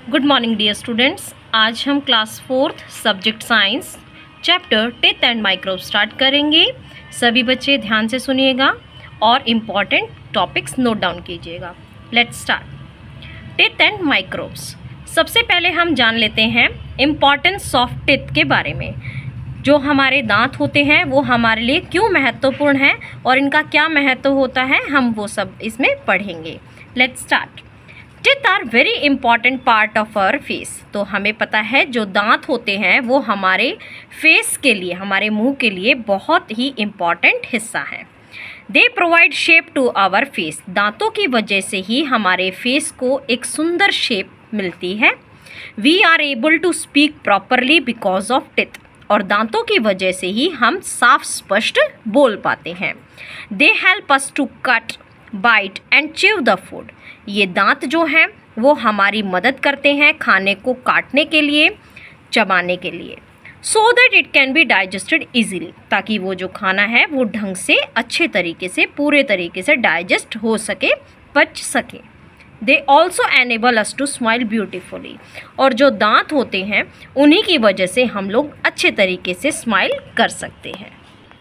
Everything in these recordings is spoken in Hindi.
Good morning dear students. आज हम class 4th subject science chapter teeth and microbes start करेंगे। सभी बच्चे ध्यान से सुनिएगा और इम्पॉर्टेंट टॉपिक्स नोट डाउन कीजिएगा। Let's start. Teeth and microbes. सबसे पहले हम जान लेते हैं इम्पॉर्टेंस ऑफ टीथ के बारे में। जो हमारे दांत होते हैं वो हमारे लिए क्यों महत्वपूर्ण हैं और इनका क्या महत्व होता है, हम वो सब इसमें पढ़ेंगे। Let's start. Teeth are very important part of our face. तो हमें पता है जो दांत होते हैं वो हमारे फेस के लिए, हमारे मुंह के लिए बहुत ही इम्पॉर्टेंट हिस्सा है। They provide shape to our face. दांतों की वजह से ही हमारे फेस को एक सुंदर शेप मिलती है। We are able to speak properly because of teeth. और दांतों की वजह से ही हम साफ स्पष्ट बोल पाते हैं। They help us to cut, bite and chew the food. ये दांत जो हैं वो हमारी मदद करते हैं खाने को काटने के लिए, चबाने के लिए, so that it can be digested easily. ताकि वो जो खाना है वो ढंग से, अच्छे तरीके से, पूरे तरीके से डाइजेस्ट हो सके, पच सके। They also enable us to smile beautifully. और जो दांत होते हैं उन्हीं की वजह से हम लोग अच्छे तरीके से स्माइल कर सकते हैं।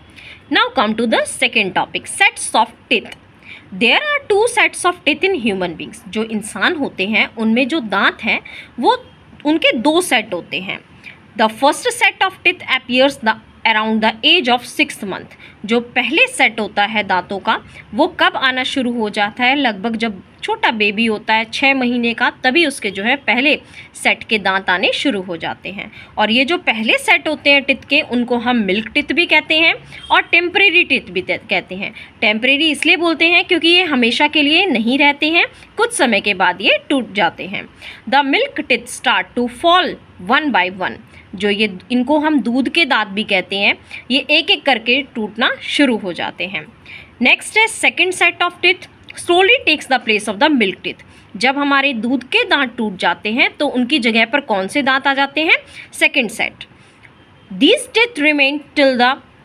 Now come to the second topic, sets of teeth. There are 2 sets of teeth in human beings. जो इंसान होते हैं उनमें जो दांत हैं वो उनके 2 सेट होते हैं। The first set of teeth appears the around the age of 6 month. जो पहले सेट होता है दांतों का वो कब आना शुरू हो जाता है, लगभग जब छोटा बेबी होता है 6 महीने का, तभी उसके जो है पहले सेट के दांत आने शुरू हो जाते हैं। और ये जो पहले सेट होते हैं टीथ के उनको हम मिल्क टीथ भी कहते हैं और टेम्परेरी टीथ भी कहते हैं। टेम्परेरी इसलिए बोलते हैं क्योंकि ये हमेशा के लिए नहीं रहते हैं, कुछ समय के बाद ये टूट जाते हैं। The milk teeth start to fall 1 by 1। जो ये इनको हम दूध के दांत भी कहते हैं, ये एक एक करके टूटना शुरू हो जाते हैं। नेक्स्ट है second set of teeth slowly takes the place of the milk teeth. जब हमारे दूध के दांत टूट जाते हैं तो उनकी जगह पर कौन से दांत आ जाते हैं, second set. These teeth remain till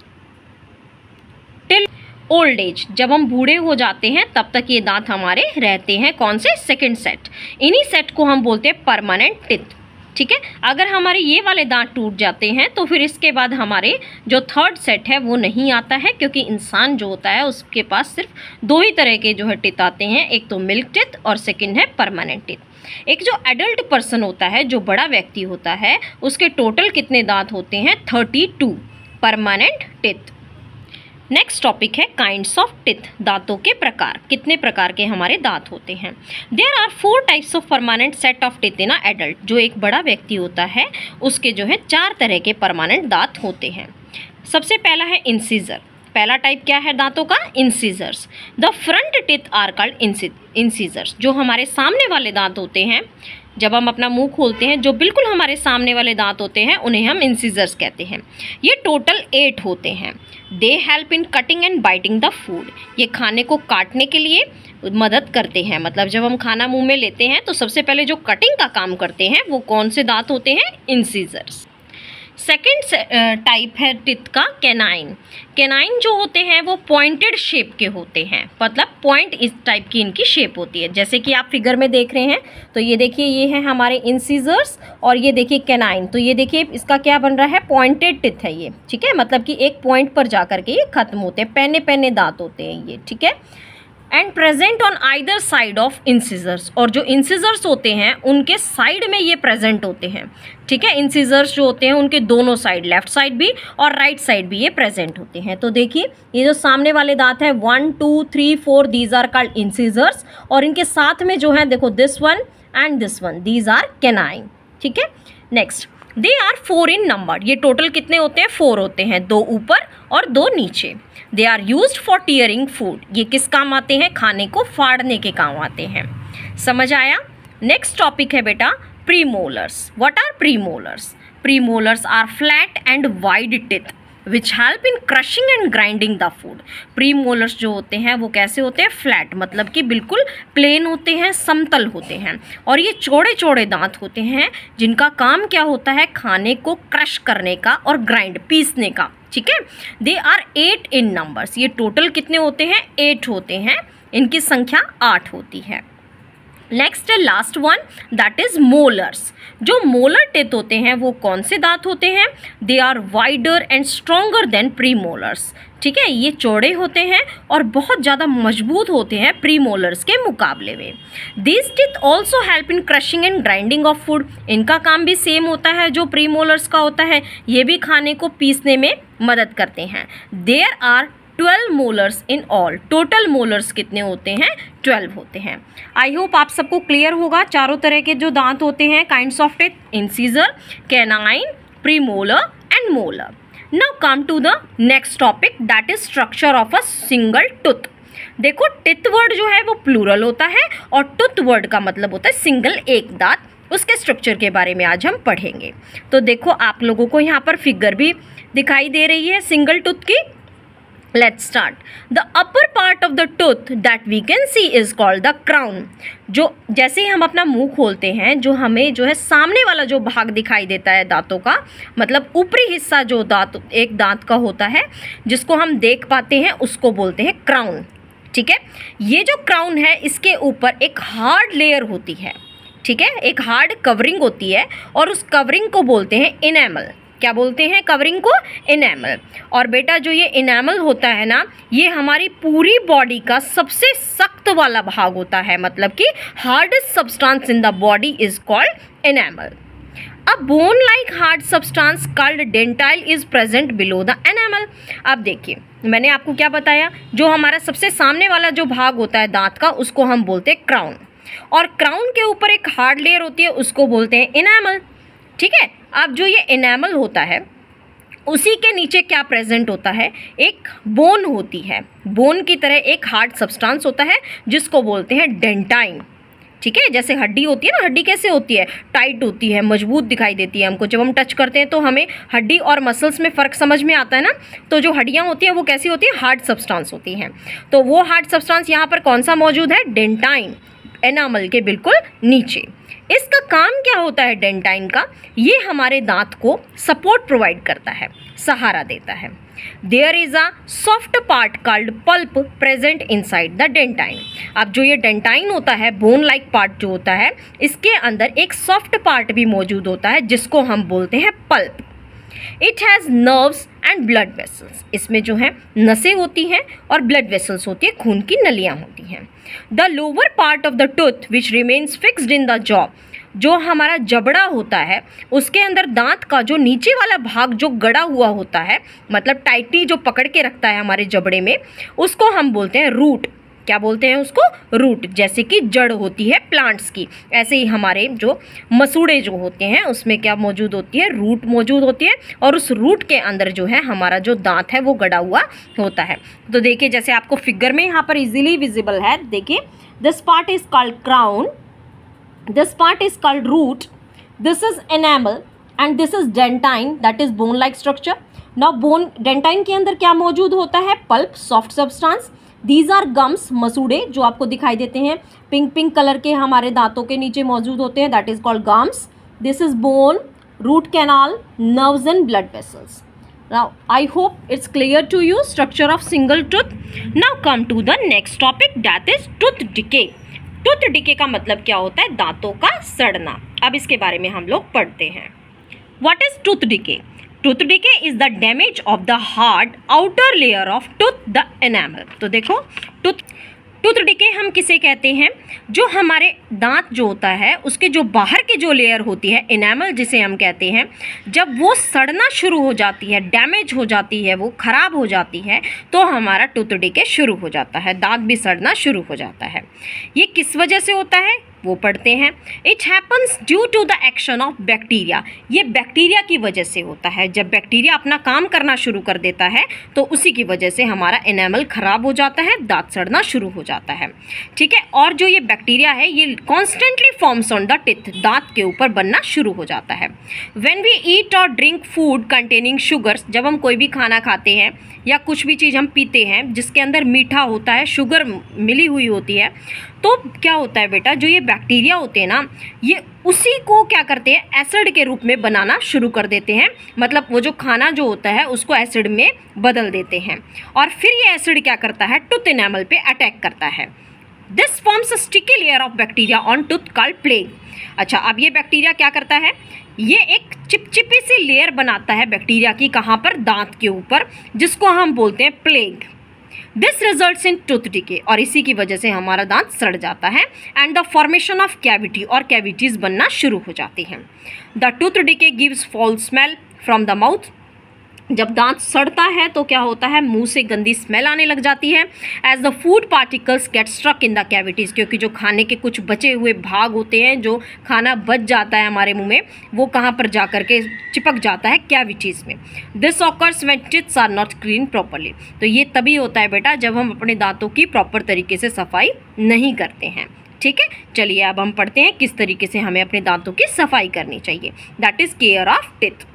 old age. जब हम बूढ़े हो जाते हैं तब तक ये दांत हमारे रहते हैं, कौन से, सेकेंड सेट। इन्हीं सेट को हम बोलते हैं परमानेंट टीथ। ठीक है, अगर हमारे ये वाले दांत टूट जाते हैं तो फिर इसके बाद हमारे जो थर्ड सेट है वो नहीं आता है, क्योंकि इंसान जो होता है उसके पास सिर्फ 2 ही तरह के जो है टीथ आते हैं, एक तो मिल्क टीथ और सेकंड है परमानेंट टीथ। एक जो एडल्ट पर्सन होता है, जो बड़ा व्यक्ति होता है, उसके टोटल कितने दांत होते हैं, 32 परमानेंट टीथ। नेक्स्ट टॉपिक है काइंड्स ऑफ टीथ। दांतों के प्रकार, कितने प्रकार के हमारे दांत होते हैं। There are 4 types of permanent set of teeth in a adult. जो एक बड़ा व्यक्ति होता है उसके जो है 4 तरह के परमानेंट दांत होते हैं। सबसे पहला है इंसीजर। पहला टाइप क्या है दांतों का, incisors. The front teeth are called incisors. जो हमारे सामने वाले दांत होते हैं, जब हम अपना मुंह खोलते हैं, जो बिल्कुल हमारे सामने वाले दांत होते हैं उन्हें हम इंसीजर्स कहते हैं। ये टोटल 8 होते हैं। They help in cutting and biting the food. ये खाने को काटने के लिए मदद करते हैं। मतलब जब हम खाना मुंह में लेते हैं तो सबसे पहले जो कटिंग का काम करते हैं वो कौन से दांत होते हैं, इंसीजर्स। सेकेंड टाइप है टीथ का कैनाइन। कैनाइन जो होते हैं वो पॉइंटेड शेप के होते हैं, मतलब पॉइंट इस टाइप की इनकी शेप होती है। जैसे कि आप फिगर में देख रहे हैं, तो ये देखिए ये है हमारे इंसीजर्स और ये देखिए कैनाइन। तो ये देखिए इसका क्या बन रहा है, पॉइंटेड टीथ है ये। ठीक है, मतलब कि एक पॉइंट पर जाकर के ये खत्म होते हैं, पैने पैने दांत होते हैं ये। ठीक है, and present on either side of incisors. और जो इंसीजर्स होते हैं उनके साइड में ये प्रेजेंट होते हैं। ठीक है, इंसीजर्स जो होते हैं उनके दोनों साइड, लेफ्ट साइड भी और राइट साइड भी ये प्रेजेंट होते हैं। तो देखिए ये जो सामने वाले दांत है 1 2 3 4 दीज आर कॉल्ड इंसीजर्स। और इनके साथ में जो है देखो this one and this one, these are canine. ठीक है, next they are 4 in number. ये टोटल कितने होते हैं, 4 होते हैं, 2 ऊपर और 2 नीचे। They are used for tearing food. ये किस काम आते हैं, खाने को फाड़ने के काम आते हैं। समझ आया। नेक्स्ट टॉपिक है बेटा premolars. What are premolars? Premolars are flat and wide teeth which help in crushing and grinding the food. Premolars जो होते हैं वो कैसे होते हैं, फ्लैट, मतलब कि बिल्कुल प्लेन होते हैं, समतल होते हैं। और ये चौड़े चौड़े दांत होते हैं जिनका काम क्या होता है, खाने को क्रश करने का और ग्राइंड, पीसने का। ठीक है, दे आर 8 इन नंबर्स। ये टोटल कितने होते हैं, 8 होते हैं, इनकी संख्या 8 होती है। नेक्स्ट है last one, that is molars. जो मोलर टिथ होते हैं वो कौन से दांत होते हैं? They are wider and stronger than premolars. ठीक है, ये चौड़े होते हैं और बहुत ज़्यादा मजबूत होते हैं प्री मोलर्स के मुकाबले में। This teeth also help in crushing and grinding of food. इनका काम भी सेम होता है जो प्री मोलर्स का होता है, ये भी खाने को पीसने में मदद करते हैं। There are 12 molars in all. Total molars कितने होते हैं? 12 होते हैं। आई होप आप सबको क्लियर होगा चारों तरह के जो दांत होते हैं kinds of teeth, incisor, canine, premolar and molar. Now come to the next topic, that is structure of a single tooth. देखो टिथ वर्ड जो है वो प्लूरल होता है और टूथ वर्ड का मतलब होता है सिंगल, एक दांत। उसके स्ट्रक्चर के बारे में आज हम पढ़ेंगे। तो देखो आप लोगों को यहाँ पर फिगर भी दिखाई दे रही है सिंगल टूथ की। Let's start. The upper part of the tooth that we can see is called the crown. जो जैसे ही हम अपना मुंह खोलते हैं, जो हमें जो है सामने वाला जो भाग दिखाई देता है दांतों का, मतलब ऊपरी हिस्सा जो दांत एक दांत का होता है जिसको हम देख पाते हैं, उसको बोलते हैं क्राउन। ठीक है, ये जो क्राउन है इसके ऊपर एक हार्ड लेयर होती है। ठीक है, एक हार्ड कवरिंग होती है और उस कवरिंग को बोलते हैं इनेमल। क्या बोलते हैं कवरिंग को? इनेमल। और बेटा जो ये इनेमल होता है ना, ये हमारी पूरी बॉडी का सबसे सख्त वाला भाग होता है, मतलब कि hardest substance in the body is called enamel. A bone like hard substance called dentine is present below the enamel. अब देखिए मैंने आपको क्या बताया, जो हमारा सबसे सामने वाला जो भाग होता है दांत का उसको हम बोलते हैं क्राउन, और क्राउन के ऊपर एक हार्ड लेयर होती है उसको बोलते हैं इनेमल। ठीक है, अब जो ये इनेमल होता है उसी के नीचे क्या प्रेजेंट होता है? एक बोन होती है। बोन की तरह एक हार्ड सब्सटेंस होता है जिसको बोलते हैं डेंटाइन। ठीक है, जैसे हड्डी होती है ना, हड्डी कैसे होती है? टाइट होती है, मजबूत दिखाई देती है हमको। जब हम टच करते हैं तो हमें हड्डी और मसल्स में फ़र्क समझ में आता है ना। तो जो हड्डियाँ होती हैं वो कैसी होती है? हार्ड सब्सटेंस होती हैं। तो वो हार्ड सब्सटेंस यहाँ पर कौन सा मौजूद है? डेंटाइन, एनामल के बिल्कुल नीचे। इसका काम क्या होता है डेंटाइन का? ये हमारे दांत को सपोर्ट प्रोवाइड करता है, सहारा देता है। There is a soft part called pulp present inside the dentine. अब जो ये डेंटाइन होता है, बोन लाइक पार्ट जो होता है, इसके अंदर एक सॉफ्ट पार्ट भी मौजूद होता है जिसको हम बोलते हैं pulp. It has nerves and blood vessels. इसमें जो है नसें होती हैं और ब्लड वेसल्स होती है, खून की नलियाँ होती हैं। The lower part of the tooth which remains fixed in the jaw. जो हमारा जबड़ा होता है उसके अंदर दांत का जो नीचे वाला भाग जो गड़ा हुआ होता है, मतलब टाइटली जो पकड़ के रखता है हमारे जबड़े में, उसको हम बोलते हैं रूट। क्या बोलते हैं उसको? रूट। जैसे कि जड़ होती है प्लांट्स की, ऐसे ही हमारे जो मसूड़े जो होते हैं उसमें क्या मौजूद होती है? रूट मौजूद होती है, और उस रूट के अंदर जो है हमारा जो दांत है वो गड़ा हुआ होता है। तो देखिए जैसे आपको फिगर में यहाँ पर इजीली विजिबल है, देखिए this part is called crown, this part is called root, this is enamel and this is dentine, that is bone like structure. Now bone dentine के अंदर क्या मौजूद होता है? Pulp, soft substance. These are gums, मसूड़े जो आपको दिखाई देते हैं पिंक पिंक कलर के हमारे दांतों के नीचे मौजूद होते हैं, that is called gums. This is bone, root canal, nerves and blood vessels. Now I hope it's clear to you structure of single tooth. Now come to the next topic, that is tooth decay. Tooth decay का मतलब क्या होता है? दांतों का सड़ना। अब इसके बारे में हम लोग पढ़ते हैं। What is tooth decay? Tooth decay is the damage of the hard outer layer of tooth the enamel. तो देखो टूथ डिके हम किसे कहते हैं? जो हमारे दांत जो होता है उसके जो बाहर की जो लेयर होती है, एनामल जिसे हम कहते हैं, जब वो सड़ना शुरू हो जाती है, डैमेज हो जाती है, वो खराब हो जाती है, तो हमारा टूथ डिके शुरू हो जाता है, दांत भी सड़ना शुरू हो जाता है। ये किस वजह से होता है वो पढ़ते हैं। It happens due to the action of bacteria. ये बैक्टीरिया की वजह से होता है। जब बैक्टीरिया अपना काम करना शुरू कर देता है तो उसी की वजह से हमारा एनामल खराब हो जाता है, दांत सड़ना शुरू हो जाता है। ठीक है, और जो ये बैक्टीरिया है ये constantly forms on the teeth, दांत के ऊपर बनना शुरू हो जाता है। व्हेन वी ईट और ड्रिंक फूड कंटेनिंग शुगर्स, जब हम कोई भी खाना खाते हैं या कुछ भी चीज़ हम पीते हैं जिसके अंदर मीठा होता है, शुगर मिली हुई होती है, तो क्या होता है बेटा, जो ये बैक्टीरिया होते हैं ना, ये उसी को क्या करते हैं? एसिड के रूप में बनाना शुरू कर देते हैं। मतलब वो जो खाना जो होता है उसको एसिड में बदल देते हैं, और फिर ये एसिड क्या करता है? टूथ एनामल पे अटैक करता है। This forms a sticky layer of bacteria on tooth called plaque. अच्छा, अब ये बैक्टीरिया क्या करता है, ये एक चिपचिपी सी लेयर बनाता है बैक्टीरिया की, कहाँ पर, दांत के ऊपर, जिसको हम बोलते हैं plaque. This results in tooth decay, और इसी की वजह से हमारा दांत सड़ जाता है, and the formation of cavity, और कैविटीज बनना शुरू हो जाती हैं। The tooth decay gives foul smell from the mouth. जब दांत सड़ता है तो क्या होता है, मुंह से गंदी स्मेल आने लग जाती है। As the food particles get struck in the cavities, क्योंकि जो खाने के कुछ बचे हुए भाग होते हैं, जो खाना बच जाता है हमारे मुंह में, वो कहाँ पर जा करके चिपक जाता है, कैविटीज में। This occurs when teeths are not clean properly. तो ये तभी होता है बेटा जब हम अपने दांतों की प्रॉपर तरीके से सफाई नहीं करते हैं। ठीक है, चलिए अब हम पढ़ते हैं किस तरीके से हमें अपने दांतों की सफाई करनी चाहिए। That is care of teeth.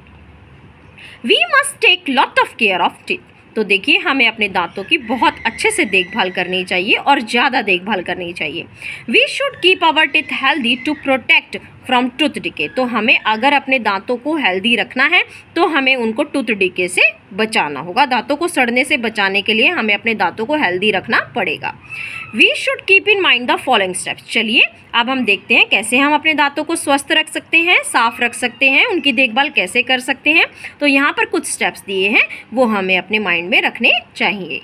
We must take lot of care of teeth. तो देखिए, हमें अपने दांतों की बहुत अच्छे से देखभाल करनी चाहिए और ज़्यादा देखभाल करनी चाहिए। We should keep our teeth healthy to protect from tooth decay. तो हमें अगर अपने दांतों को हेल्दी रखना है तो हमें उनको टूथ डिके से बचाना होगा। दांतों को सड़ने से बचाने के लिए हमें अपने दांतों को हेल्दी रखना पड़ेगा। We should keep in mind the following steps. चलिए अब हम देखते हैं कैसे हम अपने दांतों को स्वस्थ रख सकते हैं, साफ रख सकते हैं, उनकी देखभाल कैसे कर सकते हैं। तो यहाँ पर कुछ स्टेप्स दिए हैं, वो हमें अपने माइंड में रखने चाहिए।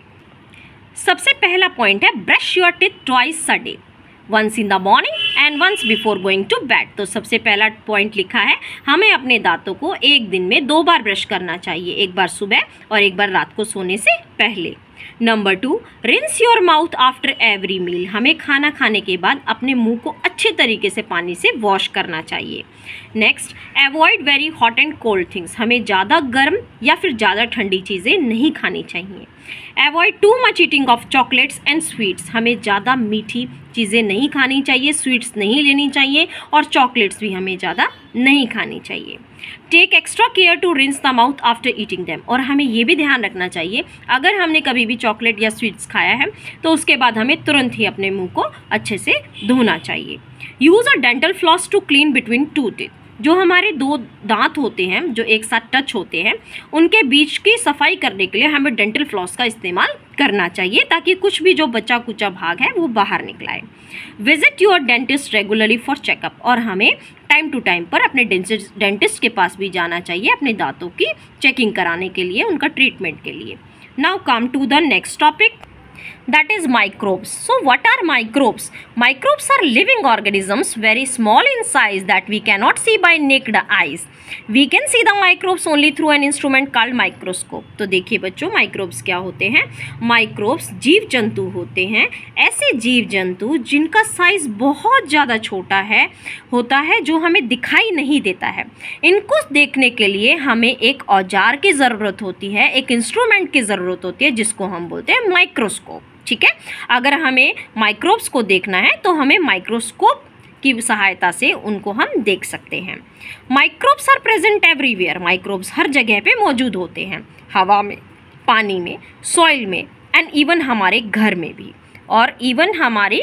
सबसे पहला पॉइंट है, brush your teeth twice a day, once in the morning and once before going to bed. तो सबसे पहला पॉइंट लिखा है, हमें अपने दांतों को एक दिन में 2 बार ब्रश करना चाहिए, एक बार सुबह और एक बार रात को सोने से पहले। Number 2, rinse your mouth after every meal. हमें खाना खाने के बाद अपने मुंह को अच्छे तरीके से पानी से वॉश करना चाहिए। Next, avoid very hot and cold things. हमें ज़्यादा गर्म या फिर ज़्यादा ठंडी चीज़ें नहीं खानी चाहिए। Avoid too much eating of chocolates and sweets. हमें ज़्यादा मीठी चीज़ें नहीं खानी चाहिए, स्वीट्स नहीं लेनी चाहिए और चॉकलेट्स भी हमें ज़्यादा नहीं खानी चाहिए। Take extra care to rinse the mouth after eating them. और हमें ये भी ध्यान रखना चाहिए, अगर हमने कभी भी चॉकलेट या स्वीट्स खाया है तो उसके बाद हमें तुरंत ही अपने मुंह को अच्छे से धोना चाहिए। Use a dental floss to clean between two teeth. जो हमारे 2 दांत होते हैं जो एक साथ टच होते हैं, उनके बीच की सफाई करने के लिए हमें डेंटल फ्लॉस का इस्तेमाल करना चाहिए, ताकि कुछ भी जो बचा कुचा भाग है वो बाहर निकल आए। Visit your dentist regularly for checkup. और हमें टाइम टू टाइम पर अपने डेंटिस्ट के पास भी जाना चाहिए अपने दांतों की चेकिंग कराने के लिए, उनका ट्रीटमेंट के लिए। Now come to the next topic, that is microbes. So what are microbes? Microbes are living organisms very small in size that we cannot see by naked eyes. We can see the microbes only through an instrument called microscope. तो देखिए बच्चों, माइक्रोब्स क्या होते हैं? माइक्रोब्स जीव जंतु होते हैं, ऐसे जीव जंतु जिनका साइज बहुत ज़्यादा छोटा होता है, जो हमें दिखाई नहीं देता है। इनको देखने के लिए हमें एक औजार की ज़रूरत होती है, एक इंस्ट्रूमेंट की ज़रूरत होती है, जिसको हम बोलते हैं माइक्रोस्कोप। ठीक है, अगर हमें माइक्रोब्स को देखना है तो हमें माइक्रोस्कोप की सहायता से उनको हम देख सकते हैं। Microbes are present everywhere. Microbes हर जगह पे मौजूद होते हैं, हवा में, पानी में, सॉइल में, एंड इवन हमारे घर में भी, और इवन हमारी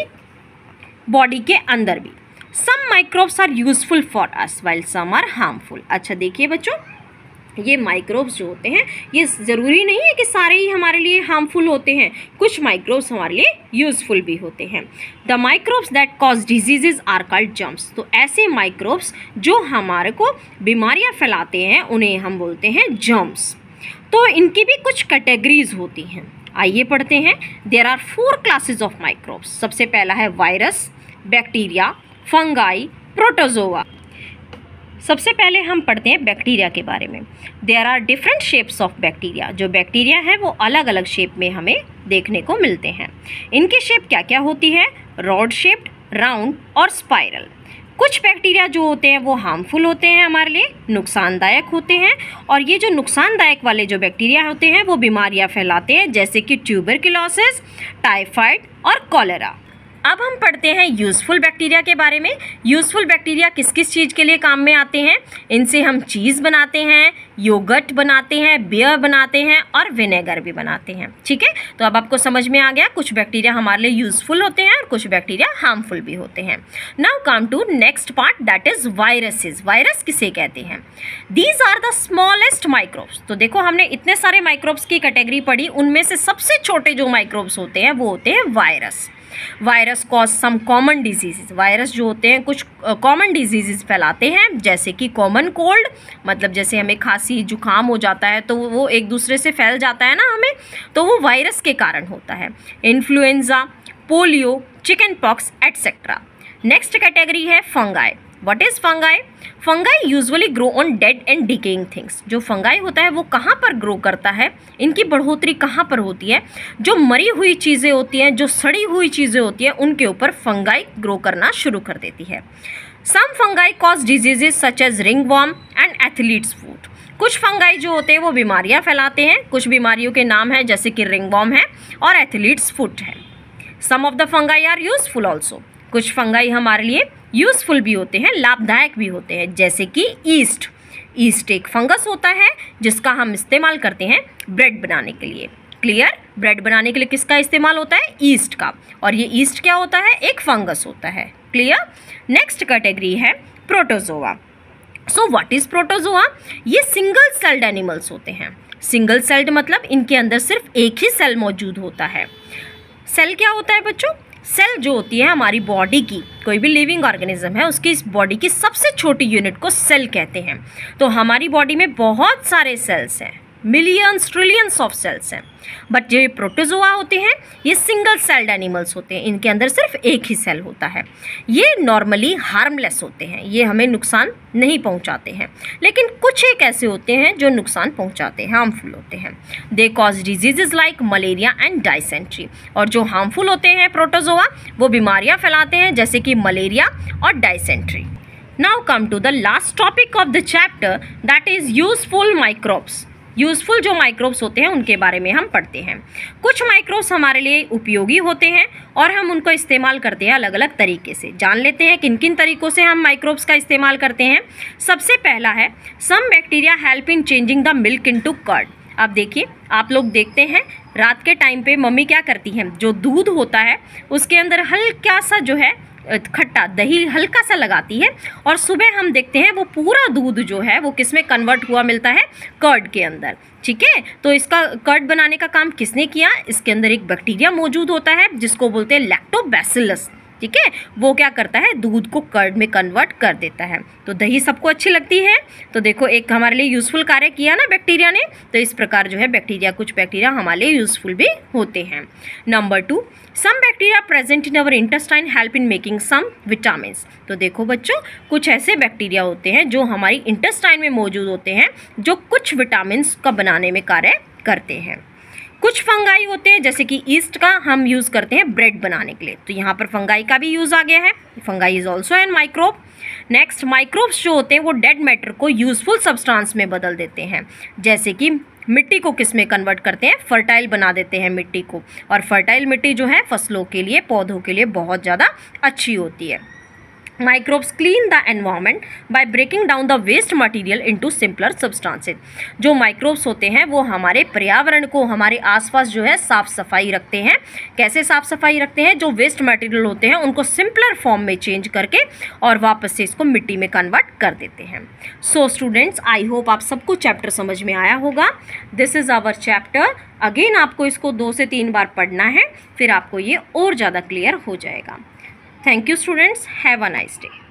बॉडी के अंदर भी। Some microbes are useful for us while some are harmful. अच्छा देखिए बच्चों, ये माइक्रोब्स जो होते हैं, ये ज़रूरी नहीं है कि सारे ही हमारे लिए हार्मफुल होते हैं, कुछ माइक्रोब्स हमारे लिए यूज़फुल भी होते हैं। The microbes that cause diseases are called germs. तो ऐसे माइक्रोब्स जो हमारे को बीमारियां फैलाते हैं, उन्हें हम बोलते हैं जर्म्स। तो इनकी भी कुछ कैटेगरीज होती हैं, आइए पढ़ते हैं। There are 4 classes of microbes. सबसे पहला है वायरस, बैक्टीरिया, फंगाई, प्रोटोजोआ। सबसे पहले हम पढ़ते हैं बैक्टीरिया के बारे में। There are different shapes of bacteria. जो बैक्टीरिया है वो अलग अलग शेप में हमें देखने को मिलते हैं। इनकी शेप क्या क्या होती है? रॉड शेप्ड, राउंड और स्पाइरल। कुछ बैक्टीरिया जो होते हैं वो हार्मफुल होते हैं, हमारे लिए नुकसानदायक होते हैं, और ये जो नुकसानदायक वाले जो बैक्टीरिया होते हैं वो बीमारियां फैलाते हैं, जैसे कि ट्यूबरकुलोसिस, टाइफाइड और कॉलेरा। अब हम पढ़ते हैं यूज़फुल बैक्टीरिया के बारे में। यूज़फुल बैक्टीरिया किस किस चीज़ के लिए काम में आते हैं? इनसे हम चीज़ बनाते हैं, योगर्ट बनाते हैं, बियर बनाते हैं और विनेगर भी बनाते हैं। ठीक है, तो अब आपको समझ में आ गया, कुछ बैक्टीरिया हमारे लिए यूज़फुल होते हैं और कुछ बैक्टीरिया हार्मफुल भी होते हैं। Now come to next part, that is viruses. Virus किसे कहते हैं? These are the smallest microbes. तो देखो, हमने इतने सारे माइक्रोब्स की कैटेगरी पढ़ी, उनमें से सबसे छोटे जो माइक्रोब्स होते हैं वो होते हैं virus. Virus cause some common diseases, virus जो होते हैं कुछ कॉमन डिजीजेज फैलाते हैं, जैसे कि कॉमन कोल्ड, मतलब जैसे हमें खांसी जुकाम हो जाता है तो वो एक दूसरे से फैल जाता है ना हमें, तो वो वायरस के कारण होता है। Influenza, polio, chicken pox etcetera. Next category है fungi. What is fungi? Fungi usually grow on dead and decaying things. जो फंगाई होता है वो कहाँ पर ग्रो करता है, इनकी बढ़ोतरी कहाँ पर होती है? जो मरी हुई चीज़ें होती हैं, जो सड़ी हुई चीज़ें होती हैं, उनके ऊपर फंगाई ग्रो करना शुरू कर देती है। Some fungi cause diseases such as ringworm and athlete's foot. कुछ फंगाई जो होते हैं वो बीमारियाँ फैलाते हैं, कुछ बीमारियों के नाम हैं जैसे कि रिंगवॉर्म है और एथलीट्स फुट है। Some of the fungi are useful also. कुछ फंगाई हमारे लिए यूजफुल भी होते हैं, लाभदायक भी होते हैं, जैसे कि ईस्ट। ईस्ट एक फंगस होता है जिसका हम इस्तेमाल करते हैं ब्रेड बनाने के लिए। क्लियर? ब्रेड बनाने के लिए किसका इस्तेमाल होता है? ईस्ट का। और ये ईस्ट क्या होता है? एक फंगस होता है। क्लियर? नेक्स्ट कैटेगरी है protozoa. So what is protozoa? ये सिंगल सेल्ड एनिमल्स होते हैं। सिंगल सेल्ड मतलब इनके अंदर सिर्फ एक ही सेल मौजूद होता है। सेल क्या होता है बच्चों? सेल जो होती है हमारी बॉडी की, कोई भी लिविंग ऑर्गेनिज्म है उसकी इस बॉडी की सबसे छोटी यूनिट को सेल कहते हैं। तो हमारी बॉडी में बहुत सारे सेल्स हैं, मिलियंस ट्रिलियंस ऑफ सेल्स हैं, बट जो ये प्रोटोजोआ होते हैं ये सिंगल सेल्ड एनिमल्स होते हैं, इनके अंदर सिर्फ एक ही सेल होता है। ये नॉर्मली हार्मलेस होते हैं, ये हमें नुकसान नहीं पहुंचाते हैं, लेकिन कुछ एक ऐसे होते हैं जो नुकसान पहुंचाते हैं, हार्मफुल होते हैं। They cause diseases like malaria and dysentery. और जो हार्मफुल होते हैं प्रोटोजोआ वो बीमारियां फैलाते हैं जैसे कि मलेरिया और dysentery. Now come to the last topic of the chapter, that is useful microbes. Useful जो माइक्रोब्स होते हैं उनके बारे में हम पढ़ते हैं। कुछ माइक्रोब्स हमारे लिए उपयोगी होते हैं और हम उनको इस्तेमाल करते हैं अलग अलग तरीके से। जान लेते हैं किन किन तरीक़ों से हम माइक्रोब्स का इस्तेमाल करते हैं। सबसे पहला है some bacteria help in changing the milk into curd. अब देखिए, आप लोग देखते हैं रात के टाइम पे मम्मी क्या करती हैं, जो दूध होता है उसके अंदर हल्का सा जो है खट्टा दही हल्का सा लगाती है और सुबह हम देखते हैं वो पूरा दूध जो है वो किस में कन्वर्ट हुआ मिलता है? कर्ड के अंदर। ठीक है, तो इसका कर्ड बनाने का काम किसने किया? इसके अंदर एक बैक्टीरिया मौजूद होता है जिसको बोलते हैं लैक्टोबैसिलस। ठीक है, वो क्या करता है? दूध को कर्ड में कन्वर्ट कर देता है। तो दही सबको अच्छी लगती है, तो देखो एक हमारे लिए यूज़फुल कार्य किया ना बैक्टीरिया ने। तो इस प्रकार जो है बैक्टीरिया, कुछ बैक्टीरिया हमारे लिए यूज़फुल भी होते हैं। Number 2, some bacteria present in our intestine help in making some vitamin. तो देखो बच्चों, कुछ ऐसे बैक्टीरिया होते हैं जो हमारी इंटेस्टाइन में मौजूद होते हैं जो कुछ विटामिन का बनाने में कार्य करते हैं। कुछ फंगाई होते हैं जैसे कि ईस्ट का हम यूज़ करते हैं ब्रेड बनाने के लिए, तो यहाँ पर फंगाई का भी यूज़ आ गया है। Fungi is also an microbe. Next, microbes जो होते हैं वो डेड मैटर को यूजफुल सब्सटेंस में बदल देते हैं, जैसे कि मिट्टी को किस में कन्वर्ट करते हैं? फर्टाइल बना देते हैं मिट्टी को। और फर्टाइल मिट्टी जो है फसलों के लिए, पौधों के लिए बहुत ज़्यादा अच्छी होती है। Microbes clean the environment by breaking down the waste material into simpler substances. जो माइक्रोब्स होते हैं वो हमारे पर्यावरण को, हमारे आसपास जो है साफ सफाई रखते हैं। कैसे साफ सफाई रखते हैं? जो वेस्ट मटेरियल होते हैं उनको सिंपलर फॉर्म में चेंज करके और वापस से इसको मिट्टी में कन्वर्ट कर देते हैं। सो स्टूडेंट्स, आई होप आप सबको चैप्टर समझ में आया होगा। This is our chapter. Again आपको इसको 2 से 3 बार पढ़ना है, फिर आपको ये और ज़्यादा क्लियर हो जाएगा। Thank you students. Have a nice day.